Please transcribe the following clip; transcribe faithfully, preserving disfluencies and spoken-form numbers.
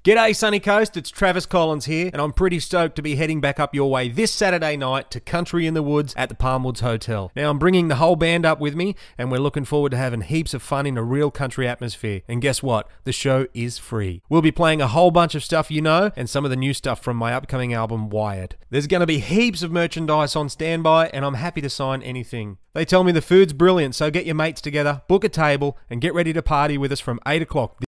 G'day Sunny Coast, it's Travis Collins here, and I'm pretty stoked to be heading back up your way this Saturday night to Country in the Woods at the Palmwoods Hotel. Now I'm bringing the whole band up with me, and we're looking forward to having heaps of fun in a real country atmosphere. And guess what? The show is free. We'll be playing a whole bunch of stuff you know, and some of the new stuff from my upcoming album, Wired. There's going to be heaps of merchandise on standby, and I'm happy to sign anything. They tell me the food's brilliant, so get your mates together, book a table, and get ready to party with us from eight o'clock.